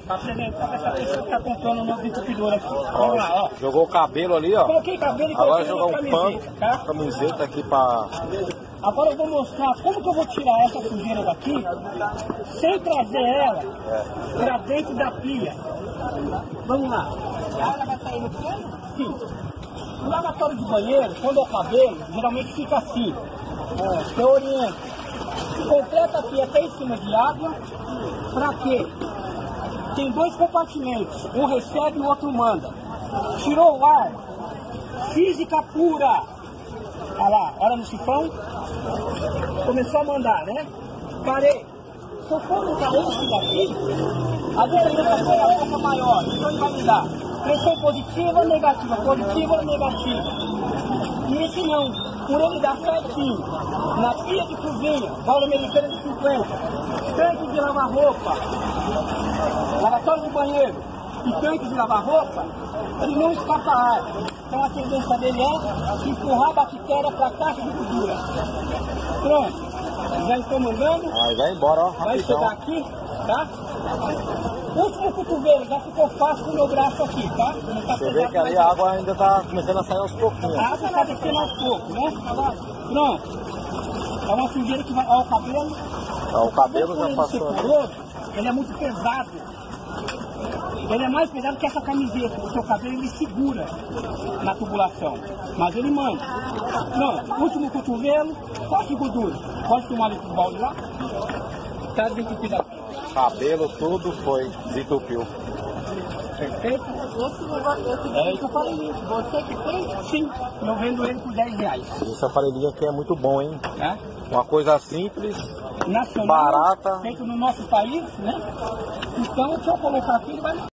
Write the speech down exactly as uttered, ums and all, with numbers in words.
Pra apresentar pra essa pessoa que tá comprando o novo entupidor aqui. Vamos lá, ó. Jogou o cabelo ali, ó. Coloquei cabelo e Agora coloquei jogar uma um camiseta, pano, tá? camiseta aqui pra... Agora eu vou mostrar como que eu vou tirar essa sujeira daqui sem trazer ela É. pra dentro da pia. Vamos lá. Ela vai sair no pano? Sim. No lavatório de banheiro, quando é o cabelo, geralmente fica assim. É, eu oriento. Completa a pia até em cima de água. Pra quê? Tem dois compartimentos. Um recebe e o outro manda. Tirou o ar. Física pura. Olha lá, olha no sifão. Começou a mandar, né? Parei. Se eu for usar esse daqui, a diferença foi a pouco maior. Então ele vai me dar pressão positiva ou negativa, positiva ou negativa. E esse não, por ele dar certinho. Na pia de cozinha, bola americana de cinquenta, tanque de lavar roupa, lavatório de banheiro e tanque de lavar roupa, ele não escapa ar. Então a tendência dele é empurrar a bactéria para a caixa de gordura. Pronto, já estou mandando. Aí vai embora, ó, Vai rapidão. chegar aqui, tá? Último cotovelo, já ficou fácil com o meu braço aqui, tá? Não tá Você vê pesado que ali mais a água ainda tá começando a sair aos pouquinhos. a água está descendo aos poucos, né? Pronto. É uma sujeira que vai... Ó, o cabelo. Ó, o cabelo Como já ele passou ali. separou, ele é muito pesado. Ele é mais pesado que essa camiseta. O seu cabelo ele segura na tubulação. Mas ele manda. Pronto. Último cotovelo, quatro gordura. Pode tomar ali pro balde lá. Tá desentupido aqui. Cabelo, tudo foi, desentupiu. Perfeito? Esse negócio, esse é esse aparelhinho. Você que tem? Sim. Eu vendo ele por dez reais. Esse aparelhinho aqui é muito bom, hein? Tá? Uma coisa simples, Nacional, barata. feito no nosso país, né? Então, se eu colocar aqui, ele vai...